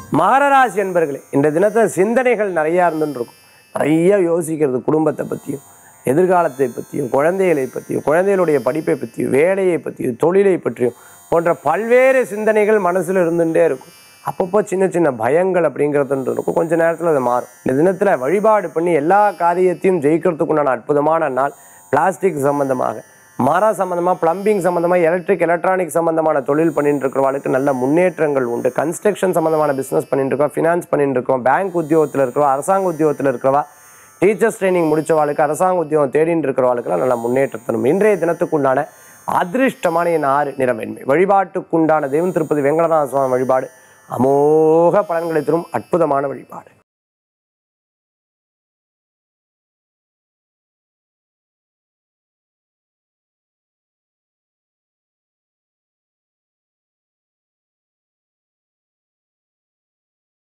மகர ராசி என்பர்களே, இந்த தினத்தில் சிந்தனைகள் நிறையா இருந்துருக்கும். நிறைய யோசிக்கிறது, குடும்பத்தை பற்றியும் எதிர்காலத்தை பற்றியும் குழந்தைகளை பற்றியும் குழந்தைகளுடைய படிப்பை பற்றியும் வேலையை பற்றியும் தொழிலை பற்றியும் போன்ற பல்வேறு சிந்தனைகள் மனசில் இருந்துகிட்டே இருக்கும். அப்பப்போ சின்ன சின்ன பயங்கள் அப்படிங்கிறது இருக்கும். கொஞ்சம் நேரத்தில் அது மாறும். இந்த தினத்தில் வழிபாடு பண்ணி எல்லா காரியத்தையும் ஜெயிக்கிறதுக்குண்டான அற்புதமான நாள். பிளாஸ்டிக் சம்பந்தமாக, மரம் சம்பந்தமாக, பிளம்பிங் சம்பந்தமாக, எலக்ட்ரிக் எலக்ட்ரானிக் சம்பந்தமான தொழில் பண்ணிட்டு இருக்கிறவங்களுக்கு நல்ல முன்னேற்றங்கள் உண்டு. கன்ஸ்ட்ரக்ஷன் சம்பந்தமான பிஸ்னஸ் பண்ணிட்டு இருக்கோம், ஃபினான்ஸ் பண்ணிட்டு இருக்கோம், பேங்க் உத்தியோகத்தில் இருக்கிறவா, அரசாங்க உத்தியோகத்தில் இருக்கிறவா, டீச்சர்ஸ் ட்ரைனிங் முடித்தவாளுக்கு, அரசாங்க உத்தியோகம் தேடிட்டு இருக்கிறவாளுக்கெல்லாம் நல்ல முன்னேற்றம் தரும். இன்றைய தினத்துக்குண்டான அதிர்ஷ்டமான என் 6 நிறம் வெண்மை. வழிபாட்டுக்குண்டான தெய்வம் திருப்பதி வெங்கடநாத சுவாமி வழிபாடு அமோக பலன்களை தரும் அற்புதமான வழிபாடு.